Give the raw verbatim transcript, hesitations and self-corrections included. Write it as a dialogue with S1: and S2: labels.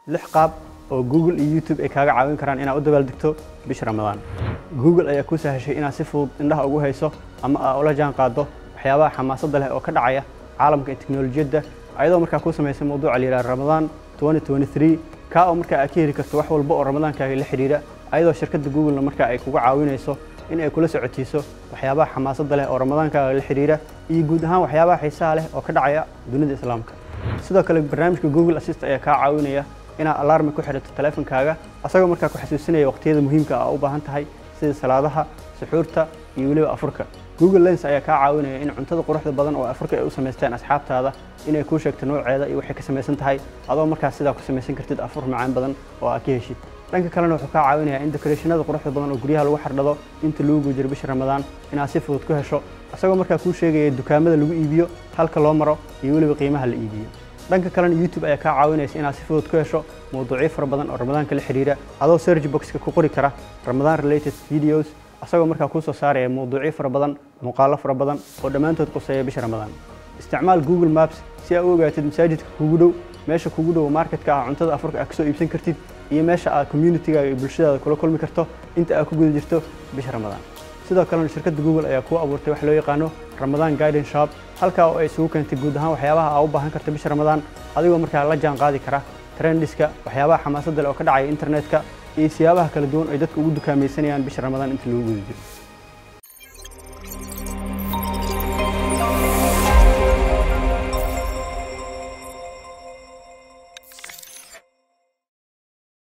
S1: lix qaab oo Google iyo YouTube ay kaaga caawin karaan inaad u dabaaldegto bisha Ramadaan. Google ayaa ku sahashay inaad si fudud indhaha ugu hayso ama aad ula jaan qaado waxyaabaha xamaasadda leh oo ka dhacaya caalamka tiknoolajiyadda ayadoo markaa ku sameysay mowduuca la yiraahdo Ramadaan twenty twenty-three ka oo markaa aad ka heli karto wax walba oo Ramadaankaaga la xiriira ayadoo shirkadda Google markaa ay kugu caawinayso in ay kula socotiiso waxyaabaha xamaasadda leh oo Ramadaankaaga la xiriira iyo guud ahaan waxyaabaha xiisaha leh oo ka dhacaya dunida Islaamka. sidoo kale barnaamijka Google Assist ayaa ka caawinaya inaad alarm ku xidhato taleefankaaga asagoo markaa ku xasuusinaya waqtiyada muhiimka ah u baahan tahay sida salaadaha, suxuurta iyo waliba afurka. Google Lens ayaa ka caawinaya in cuntada quruxda badan oo afurka ay u sameystaan asxaabtaada inay ku sheegto nooceeda iyo waxay ka sameysan tahay adoo markaa sidaa ku sameysan kartid afur macaan badan oo aad ka heshid. dhanka kalena wuxuu ka caawinayaa in decorationada quruxda badan oo guryaha lagu xardhado inta lagu jiro bisha Ramadaan inaad si fudud ku hesho asagoo markaa ku sheegaya dukaamada lagu iibiyo halka loo maro iyo waliba qiimaha la iibiyo. dhanka kalena YouTube ayaa ka caawinaysa inaad si fudud ku hesho mowduucyo fara badan oo Ramadaanka la xiriira adoo search box-ka ku qori kara Ramadan related videos asagoo markaa ku soo saaraya mowduucyo fara badan muuqaalo fara badan oo dhammaantood quseeya bisha Ramadaan. isticmaal Google Maps si aad u ogaatid masaajidka kugu dhow, meesha kugu dhow marketka ah cuntada afurka aad ka soo iibsan kartid iyo meesha aad community-gaaga iyo bulshadaada kula kulmi karto inta aad ku guda jirto bisha Ramadaan. sidoo kalena shirkadda Google ayaa ku abuurtay wax loo yaqaano Ramadan Guidance Shop halka oo ay isugu keentay guud ahaan waxyaabaha aad u baahan karto bisha Ramadaan adigoo markaa la jaan qaadi kara trendiska waxyaabaha xamaasadda leh oo ka dhacaya internetka iyo siyaabaha kala duwan ay dadku ugu dukaamaysanayaan bisha Ramadaan inta lagu guda jiro.